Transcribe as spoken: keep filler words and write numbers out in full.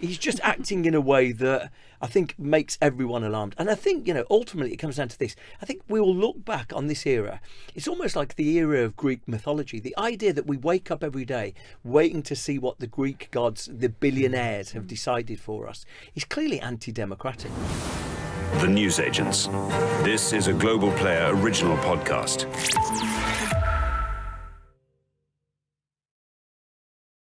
He's just acting in a way that I think makes everyone alarmed. And I think, you know, ultimately it comes down to this. I think we will look back on this era. It's almost like the era of Greek mythology. The idea that we wake up every day waiting to see what the Greek gods, the billionaires, have decided for us is clearly anti-democratic. The Newsagents. This is a Global Player original podcast.